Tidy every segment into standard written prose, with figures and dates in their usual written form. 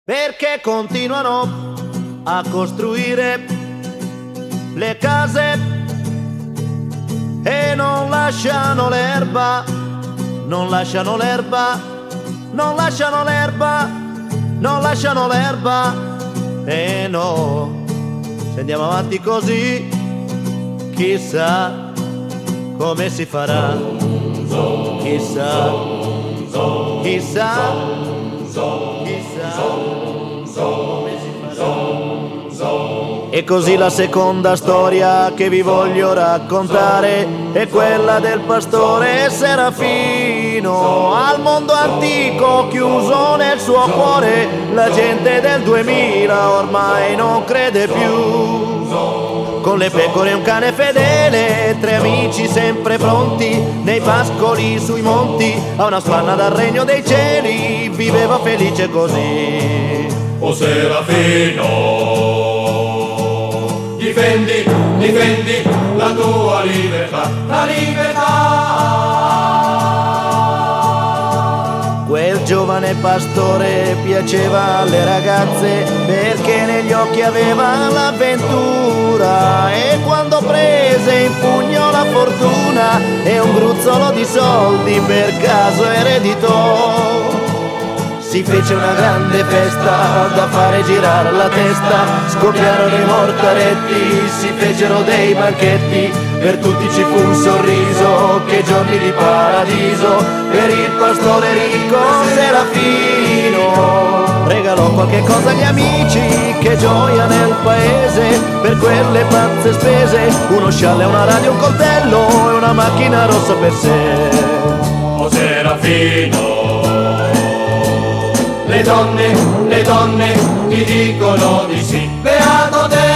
Perché continuano a costruire le case e non lasciano l'erba, non lasciano l'erba, non lasciano l'erba, non lasciano l'erba. E no, se andiamo avanti così, chissà come si farà, chissà, chissà, chissà. E così la seconda storia che vi voglio raccontare è quella del pastore Serafino. Al mondo antico chiuso nel suo cuore, la gente del 2000 ormai non crede più. Con le pecore e un cane fedele, tre amici sempre pronti, nei pascoli sui monti, a una spanna dal regno dei cieli, viveva felice così. O Serafino, difendi, difendi la tua libertà, la libertà. Quel giovane pastore piaceva alle ragazze perché negli occhi aveva l'avventura, e quando prese in pugno la fortuna e un gruzzolo di soldi per caso ereditò, si fece una grande festa da fare girare la testa, scoppiarono i mortaretti, si fecero dei banchetti, per tutti ci fu un sorriso, che giorni di paradiso, per il pastore ricco Serafino. Regalò qualche cosa agli amici, che gioia nel paese, per quelle pazze spese, uno scialle, una radio, un coltello e una macchina rossa per sé. O Serafino, le donne ti dicono di sì, beato te.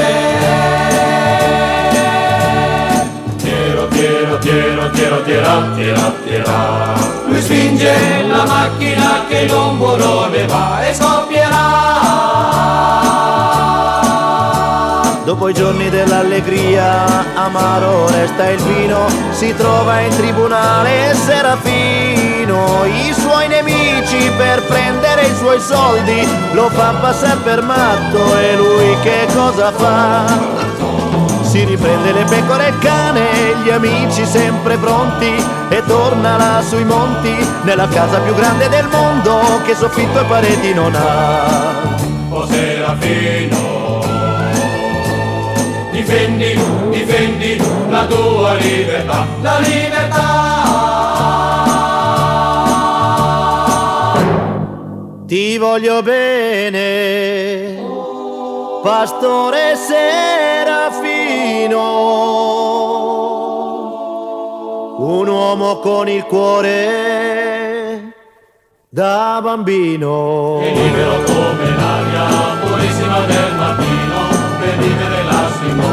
Tiero, tiero, tiero, tiero, tiera, tiera, tiera. Lui spinge la macchina che non burrone va e scoppierà. Dopo i giorni dell'allegria, amaro resta il vino, si trova in tribunale Serafino. I suoi nemici per prendere i suoi soldi lo fa passare per matto, e lui che cosa fa? Si riprende le pecore e il cane, gli amici sempre pronti, e torna là sui monti, nella casa più grande del mondo, che soffitto e pareti non ha. O Serafino, difendi, difendi la tua libertà, la libertà. Ti voglio bene, pastore Serafino, un uomo con il cuore da bambino. E libero come l'aria purissima del mattino, per vivere la simone.